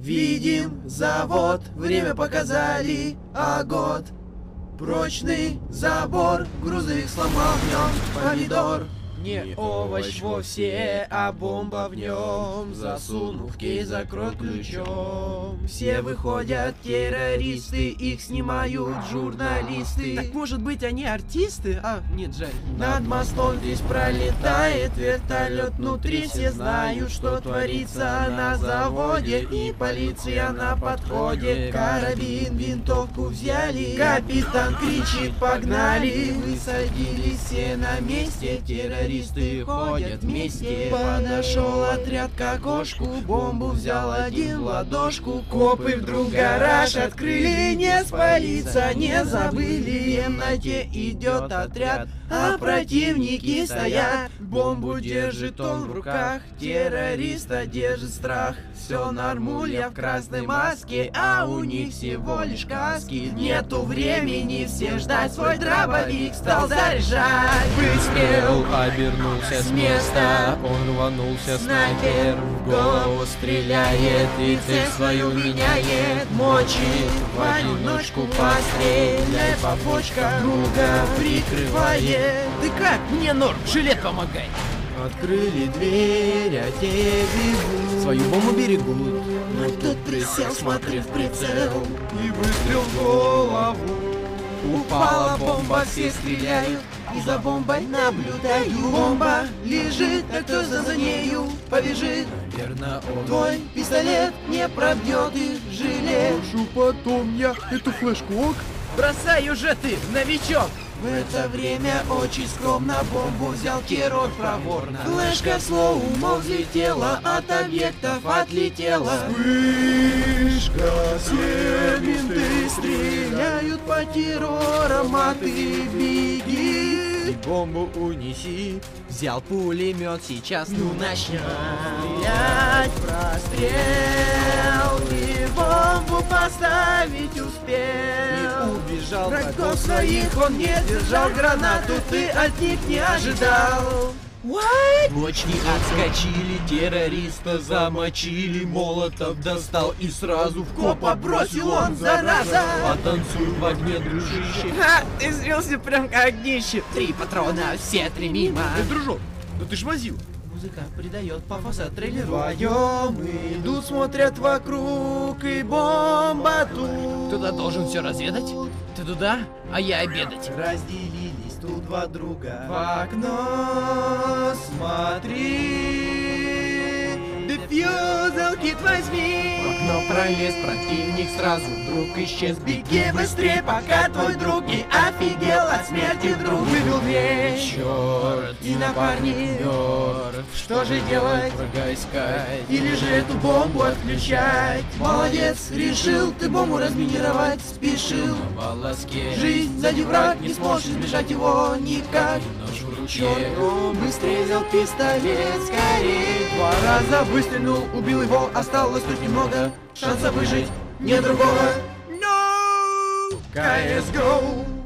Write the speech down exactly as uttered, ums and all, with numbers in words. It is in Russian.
Видим завод, время показали, а год. Прочный забор, грузовик сломал в нем помидор. Не овощ вовсе, а бомба в нем. Засунув кейс, закрой ключом. Все выходят террористы, их снимают журналисты. Так может быть они артисты? А, нет, жаль. Над мостом здесь пролетает вертолет. Внутри все знают, что творится на заводе. И полиция на подходе. Карабин, винтовку взяли. Капитан кричит, погнали. Высадились все на месте. Террористы ходят вместе. Подошел отряд к окошку. Бомбу взял один в ладошку. Копы вдруг гараж открыли. Не спалиться не забыли. В темноте идет отряд, а противники стоят. Бомбу держит он в руках, террориста держит страх. Все нормуля в красной маске, а у них всего лишь каски. Нету времени все ждать, свой дробовик стал заряжать. Выстрел, обернулся с места, он рванулся, снайпер в голову стреляет и цель свою меняет. Мочит в одиночку, постреляй по почкам, друга прикрывает. Ты как? Мне норм, жилет помогай. Открыли дверь, а те бегут. Свою бомбу берегут. Но тот присел, смотрев в прицел, и выстрел в голову. Упала бомба, все стреляют, и за бомбой наблюдаю. Бомба лежит, а кто за, за нею побежит? Верно, он. Твой пистолет не пробьет и жилет. Прошу потом я эту флешку, ок? Бросай уже ты, новичок. В это время очень скромно бомбу взял Киров проворно. Флешка в слоумо взлетела, от объектов отлетела. Вспышка, все менты стреляют по террорам, а ты беги. И бомбу унеси. Взял пулемет, сейчас ну начнем. Стрелять, прострел, и бомбу поставить успел. И убежал. Врагов своих он не держал, гранату ты от них не ожидал. What? Блочки отскочили, террориста замочили, Молотов достал и сразу в копа бросил он, зараза. Потанцуй в огне, дружище. Ха, ты зрелся прям как днище. Три патрона, все три мимо. Эй, дружок, ну ты ж возил. Музыка придает пафоса трейлеру. Вдвоем идут, смотрят вокруг, и бомба тут. Кто-то должен все разведать. Ты туда, а я обедать. Разделились тут два друга. В окно смотри. Дефьюзел кит возьми. В окно пролез противник сразу. Вдруг исчез, беги быстрее, пока твой друг не офигел от смерти вдруг. Выбил дверь. Черт, И напарник. мертв. Что же делать? Врага искать. Или же эту бомбу отключать? Молодец, решил ты бомбу разминировать, спешил. На волоске. Жизнь сзади враг, не сможешь избежать его никак. Нож в руке. Черт, быстрее взял пистолет, скорее. Два раза выстрелил, убил его, осталось тут немного. Шанса выжить, нет другого. No! си эс го!